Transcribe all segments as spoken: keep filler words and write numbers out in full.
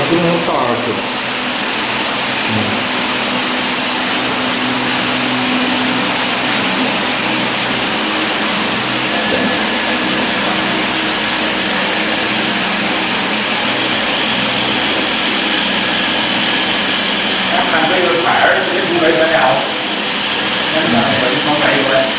基本上倒下去了。嗯。 看这个牌儿，这是为什么了？那个我放在一块。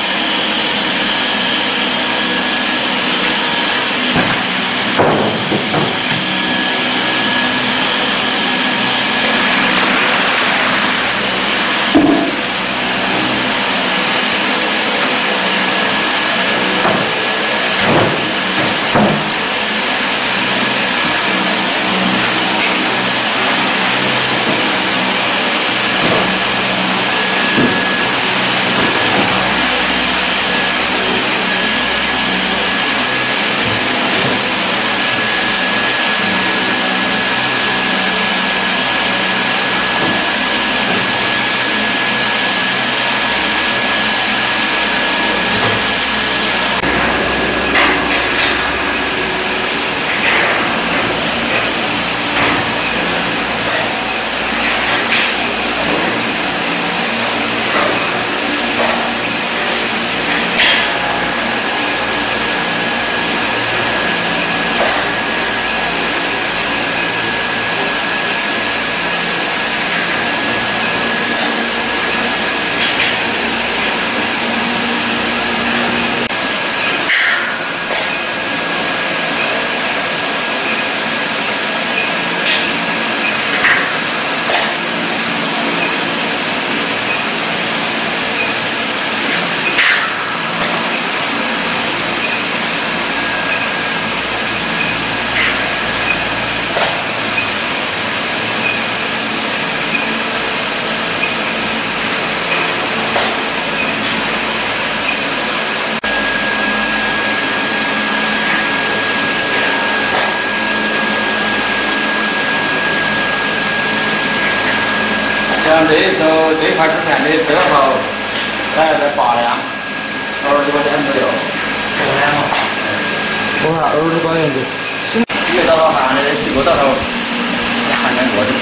像这时候这块纸片的最后，大概在八两，二十块钱左右。八两嘛。 我看二十块钱就。 越到到看的，这个到头，看见过的。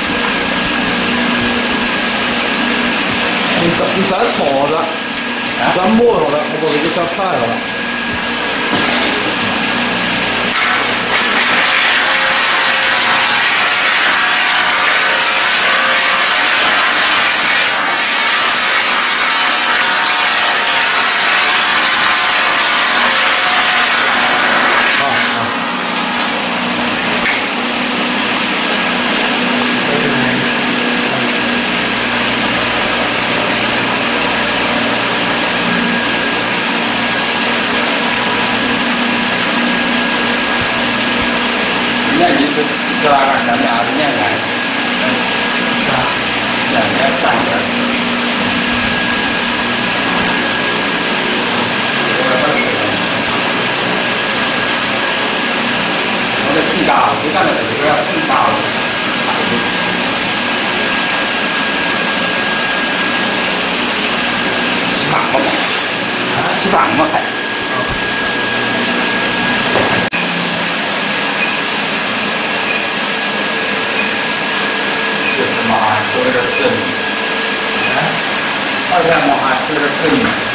你再你再搓着，再抹一下了，我把这个再拍一下了。 年纪是十来个，三两年来，两年三年。我这挺大，就干了这个挺大了。吃饭嘛，吃饭嘛还。 妈，有点深。哎，二天妈，有点深。